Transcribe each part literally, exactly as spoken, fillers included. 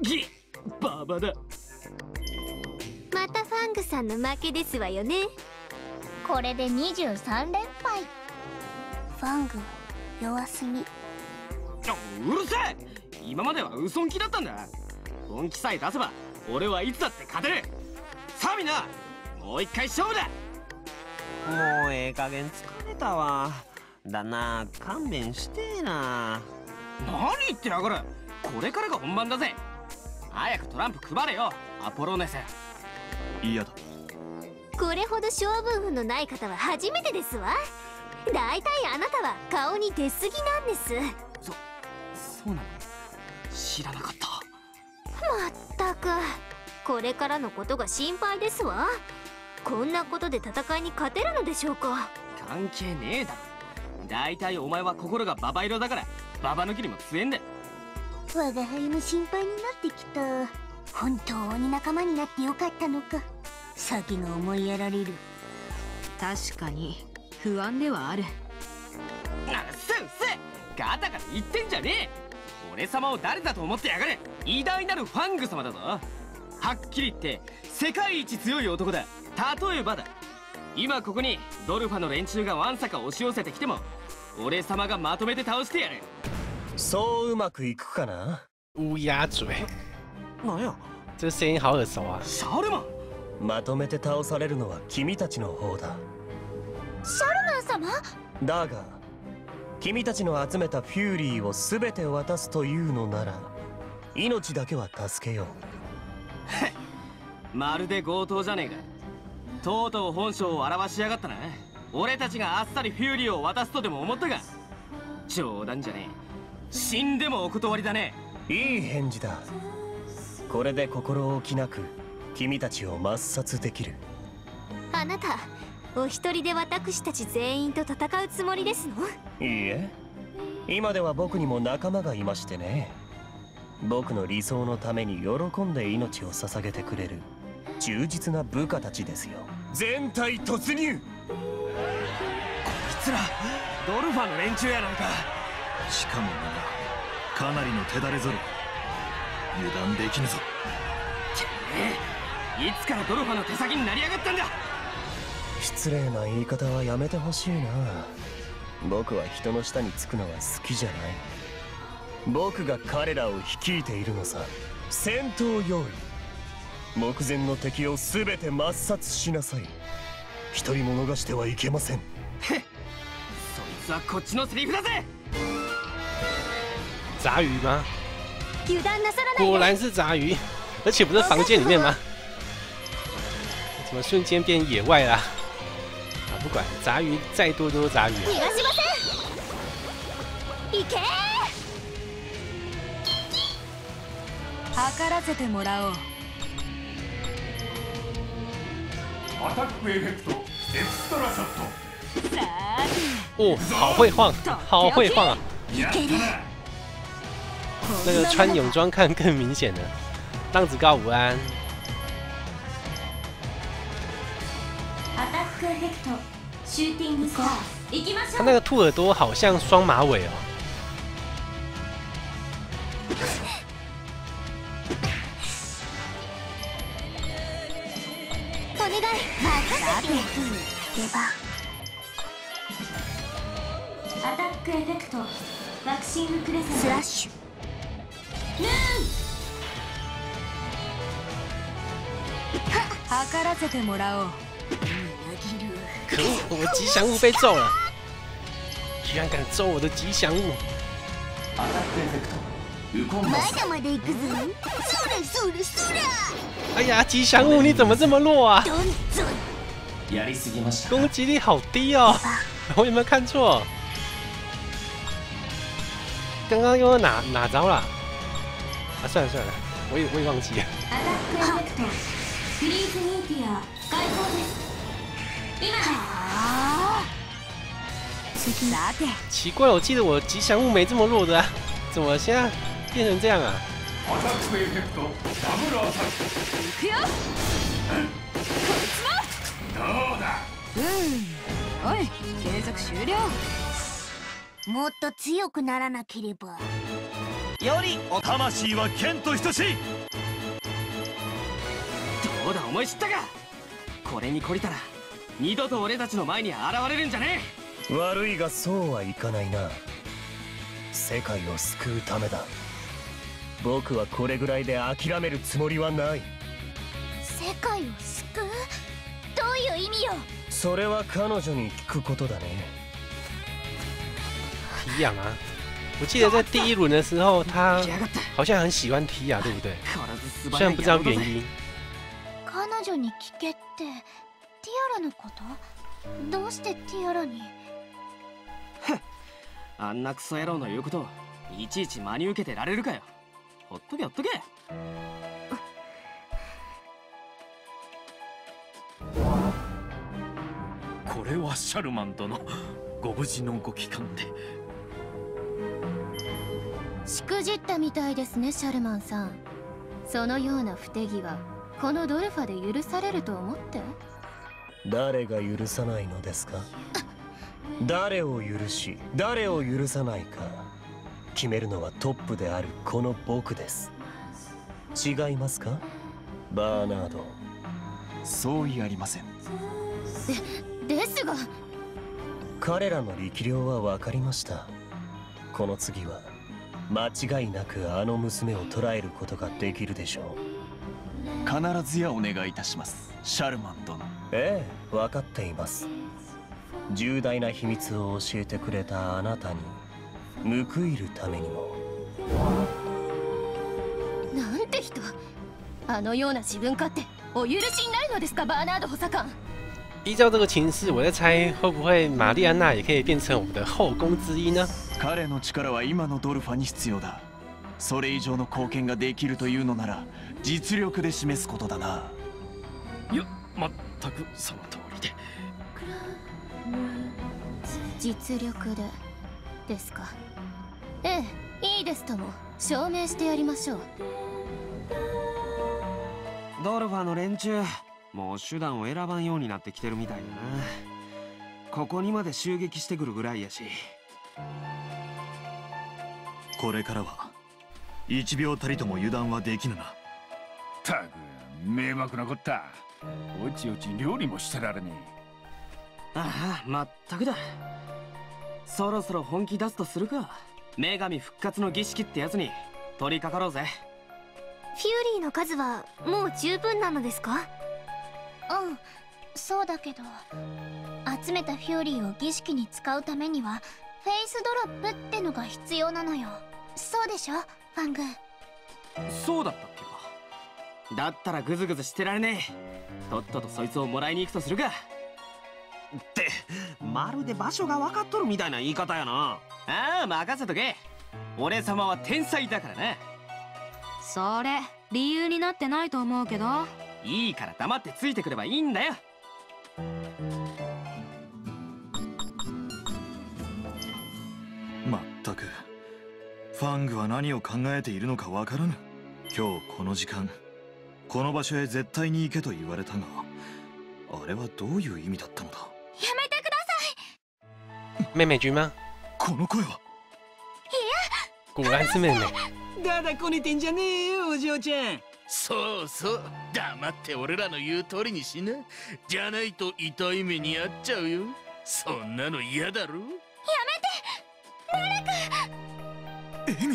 ぎババだ。 またファングさんの負けですわよね。 これでにじゅうさん連敗。 ファング弱すぎ。 うるせえ。今までは嘘んきだったんだ。本気さえ出せば俺はいつだって勝てる。さあみんな、もう一回勝負だ。 もうええ加減疲れたわ。だな、勘弁してえな。 何言ってやがる。これからが本番だぜ。早くトランプ配れよアポロネス。 嫌だ。 これほど勝負運のない方は初めてですわ。だいたいあなたは顔に出過ぎなんです。 そそうなの。知らなかった。 まったくこれからのことが心配ですわ。こんなことで戦いに勝てるのでしょうか。 関係ねえだろ。だいたいお前は心がババ色だからババ抜きにも強えんだ。 我が輩も心配になってきた。本当に仲間になってよかったのか。先が思いやられる。 確かに不安ではある。 うっせうっせ。ガタガタ言ってんじゃねえ。俺様を誰だと思ってやがる。偉大なるファング様だぞ。はっきり言って世界一強い男だ。例えばだ、今ここにドルファの連中がわんさか押し寄せてきても俺様がまとめて倒してやる。 そううまくいくかな。 乌鸦嘴， なんや。 这声音好耳熟啊！ シャルマン。 まとめて倒されるのは君たちの方だ。 シャルマン様。 だが君たちの集めたフューリーを全て渡すというのなら命だけは助けよう。 まるで強盗じゃねえか。とうとう本性を表しやがったな。俺たちがあっさりフューリーを渡すとでも思ったが、冗談じゃねえ。死んでもお断りだね。 いい返事だ。これで心置きなく君たちを抹殺できる。 あなたお一人で私たち全員と戦うつもりですの？ いいえ、今では僕にも仲間がいましてね。僕の理想のために喜んで命を捧げてくれる忠実な部下たちですよ。全体突入。 こいつらドルファの連中やないか。 しかもな、かなりの手だれ揃い。油断できぬぞ。 てめえ、いつからドルファの手先になりやがったんだ。 失礼な言い方はやめてほしいな。僕は人の下につくのは好きじゃない。僕が彼らを率いているのさ。戦闘用意。目前の敵を全て抹殺しなさい。一人も逃してはいけません。 へっ、そいつはこっちのセリフだぜ。 杂鱼吗？ 油断なさらないで。 果然是杂鱼，而且不是房间里面吗？怎么瞬间变野外啦？啊，不管，杂鱼再多都是杂鱼啊。 逃がしません。行けー。 測らせてもらおう。 アタックエフェクトエクストラショット。 さあ哦，好会晃，好会晃啊！ やったな。 那个穿泳装看更明显了。浪子高午安。 アタックエフェクトシューティングスター。行きましょう。 他那个兔耳朵好像双马尾哦。 お願い。任せて。出番。アタックエフェクトワクシングクレセントスラッシュ。ヌ測らせてもらおう。 可恶，我吉祥物被揍了！居然敢揍我的吉祥物！ アタックエフェクトウコンーン。 マス。 まだまだ行くぞ。それそれそれ。 哎呀，吉祥物你怎么这么弱啊？ どんどん。 やりすぎました。 攻击力好低哦！我有没有看错？刚刚又哪哪招了？啊，算了算了，我也我也忘记了。 アタックエフェクトフリーズミーティア開放です。今です。 さて、 奇怪，我记得我吉祥物没这么弱的啊，怎么现在变成这样啊？ アタックエフェクトダブルアタック。 行くよ。 どうだ。 うん。おい、継続終了。 もっと強くならなければ。 よりお魂は剣と等しい。 どうだ思い知ったか。これに懲りたら二度と俺たちの前に現れるんじゃねえ。 悪いがそうはいかないな。世界を救うためだ。僕はこれぐらいで諦めるつもりはない。 世界を救う？どういう意味よ？ それは彼女に聞くことだね。 提亚吗？我记得在第一轮的时候，他来やがった。 好像很喜欢提亚，对不对？ 変わらず素虽然不知道原因。 彼女に聞けってティアラのこと？どうしてティアラに？ あんなクソ野郎の言うことをいちいち真に受けてられるかよ。ほっとけほっとけ。 これはシャルマン殿、ご無事のご帰還で。 しくじったみたいですね、シャルマンさん。そのような不手際、このドルファで許されると思って？ 誰が許さないのですか？誰を許し誰を許さないか決めるのはトップであるこの僕です。違いますか、バーナード？ そういありません。 でですが彼らの力量は分かりました。この次は間違いなくあの娘を捕らえることができるでしょう。 必ずやお願いいたします、シャルマン殿。 ええ、分かっています。重大な秘密を教えてくれたあなたに報いるためにも。 なんて人、あのような自分勝手お許しになるのですか、バーナード補佐官？ 依照这个情势，我在猜会不会玛丽安娜也可以变成我们的后宫之一呢？ 彼の力は今のドルファに必要だ。それ以上の貢献ができるというのなら実力で示すことだな。いや、まったくその通りで。 実力でですか。ええ、いいですとも証明してやりましょう。 ドルファの連中、もう手段を選ばんようになってきてるみたいだな。ここにまで襲撃してくるぐらいやし。 これからは一秒たりとも油断はできぬな。 たく迷惑なこった。おちおち料理もしてられねえ。ああ、まったくだ。そろそろ本気出すとするか。女神復活の儀式ってやつに取り掛かろうぜ。 フューリーの数はもう十分なのですか？ うん、そうだけど集めたフューリーを儀式に使うためにはフェイスドロップってのが必要なのよ。そうでしょ、ファング？ そうだったっけか。だったらグズグズしてられねえ。とっととそいつをもらいに行くとするか。 ってまるで場所が分かっとるみたいな言い方やな。 ああ、任せとけ。俺様は天才だからな。 それ理由になってないと思うけど。 いいから黙ってついてくればいいんだよ。 まったくファングは何を考えているのかわからぬ。今日この時間この場所へ絶対に行けと言われたが、あれはどういう意味だったのだ。 やめてください。 妹妹君吗？ この声は。 いや、 果然是妹妹。 だだこねてんじゃねえよ、お嬢ちゃん。 そうそう、黙って俺らの言う通りにしな。じゃないと痛い目に遭っちゃうよ。そんなの嫌だろ。やめて、ナルク。 エミリ、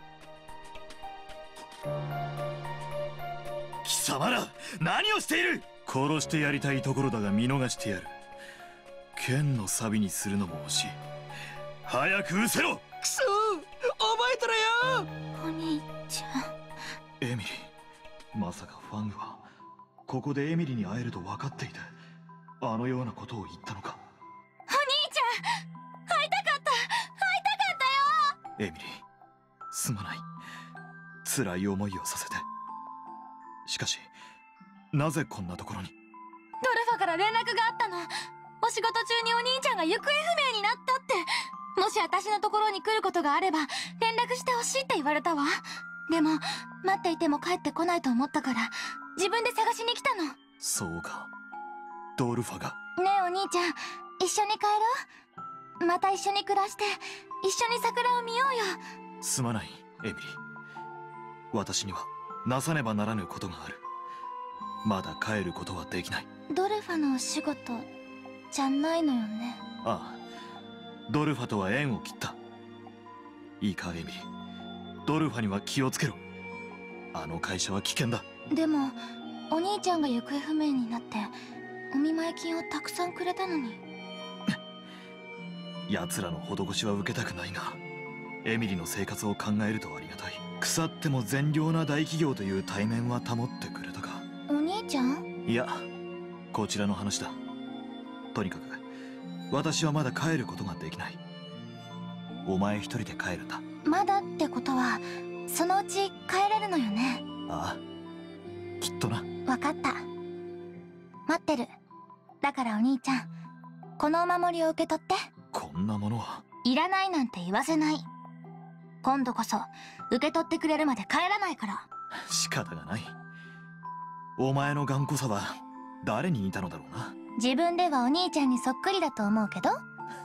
貴様ら何をしている。殺してやりたいところだが見逃してやる。剣の錆にするのも惜しい。早く失せろ。 くそー、覚えとれよ。 お兄ちゃん。 エミリー、まさかファングはここでエミリに会えると分かっていてあのようなことを言ったのか。 お兄ちゃん、会いたかった、会いたかったよ。 エミリー、すまない。辛い思いをさせて。しかしなぜこんなところに。 ドルファから連絡があったの。お仕事中にお兄ちゃんが行方不明になったって。もし私のところに来ることがあれば連絡してほしいって言われたわ。でも待っていても帰ってこないと思ったから自分で探しに来たの。 そうか、ドルファが。 ねえお兄ちゃん、一緒に帰ろう。また一緒に暮らして一緒に桜を見ようよ。 すまない、 エミリー、私にはなさねばならぬことがある。まだ帰ることはできない。 ドルファのお仕事じゃないのよね。 ああ、ドルファとは縁を切った。いいかエミリー、ドルファには気をつけろ。あの会社は危険だ。 でもお兄ちゃんが行方不明になってお見舞い金をたくさんくれたのに。 奴らの施しは受けたくないが、エミリの生活を考えるとありがたい。腐っても善良な大企業という体面は保ってくれたか。 お兄ちゃん？ いや、こちらの話だ。とにかく私はまだ帰ることができない。お前一人で帰るんだ。 まだってことはそのうち帰れるのよね。 ああ、きっとな。 わかった、待ってる。だからお兄ちゃん、このお守りを受け取って。 こんなものはいらないなんて言わせない。今度こそ受け取ってくれるまで帰らないから。 仕方がない。お前の頑固さは誰に似たのだろうな。 自分ではお兄ちゃんにそっくりだと思うけど。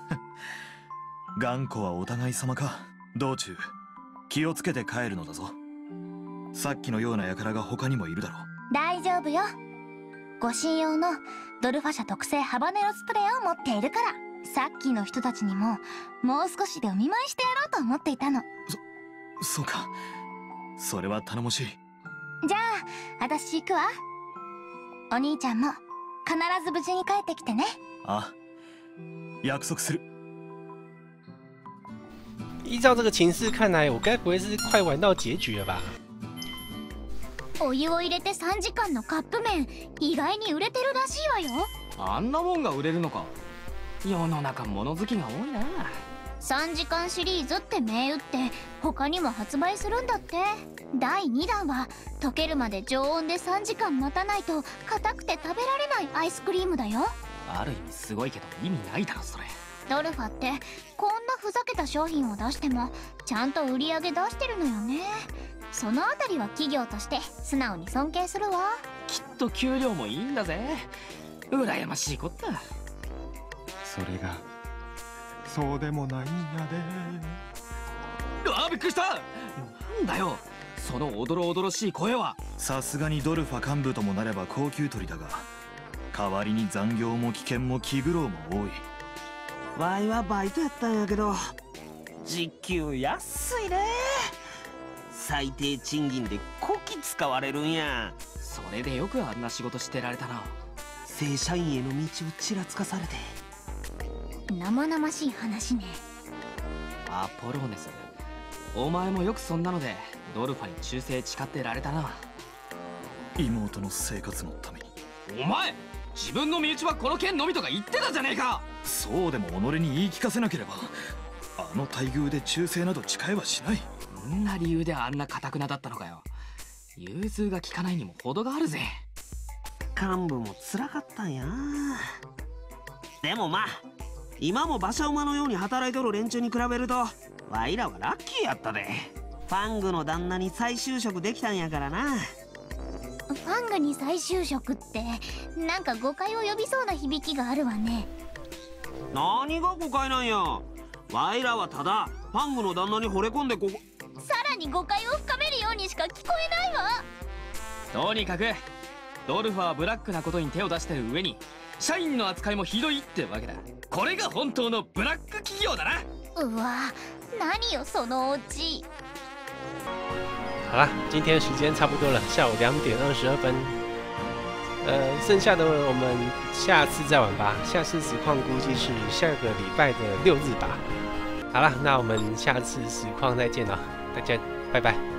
頑固はお互い様か。道中気をつけて帰るのだぞ。さっきのような輩が他にもいるだろう。 大丈夫よ。護身用のドルファ社特製ハバネロスプレーを持っているから。さっきの人たちにももう少しでお見舞いしてやろうと思っていたの。 そ、そうか。それは頼もしい。 じゃあ私行くわ。お兄ちゃんも必ず無事に帰ってきてね。 ああ、約束する。 依照这个情势看来，我该不会是快玩到结局了吧？ お湯を入れてさんじかんのカップ麺、意外に売れてるらしいわよ。 あんなもんが売れるのか。世の中物好きが多いな。 さんじかんシリーズって銘打って他にも発売するんだって。だいにだんは溶けるまで常温でさんじかん待たないと硬くて食べられないアイスクリームだよ。 ある意味すごいけど意味ないだろそれ。 ドルファってこんなふざけた商品を出してもちゃんと売り上げ出してるのよね。そのあたりは企業として素直に尊敬するわ。 きっと給料もいいんだぜ。羨ましいこった。 それがそうでもないんやで。あ、びっくりした。なんだよそのおどろおどろしい声は。 さすがにドルファ幹部ともなれば高級取りだが、代わりに残業も危険も気苦労も多い。 わいはバイトやったんやけど、時給安いね。最低賃金でこき使われるんや。 それでよくあんな仕事してられたな。 正社員への道をちらつかされて。 生々しい話ね。 アポローネス、お前もよくそんなのでドルファに忠誠誓ってられたな。 妹の生活のために。 お前自分の身内はこの県のみとか言ってたじゃねえか。 そうでも己に言い聞かせなければ、あの待遇で忠誠など誓いはしない。 そんな理由であんな堅くなだったのかよ。融通が利かないにも程があるぜ。 幹部も辛かったんや。でもまあ今も馬車馬のように働いとる連中に比べるとわいらはラッキーやったで。ファングの旦那に再就職できたんやからな。 ファングに再就職ってなんか誤解を呼びそうな響きがあるわね。 何が誤解なんや。わいらはただファングの旦那に惚れ込んでここ。 さらに誤解を深めるようにしか聞こえないわ。 とにかくドルファはブラックなことに手を出してる上に社員の扱いもひどいってわけだ。これが本当のブラック企業だな。 うわ、何よそのオチ。 好啦，今天的时间差不多了，下午两点二十二分。呃，剩下的我们下次再玩吧。下次实况估计是下个礼拜的六日吧。好了，那我们下次实况再见了，大家拜拜。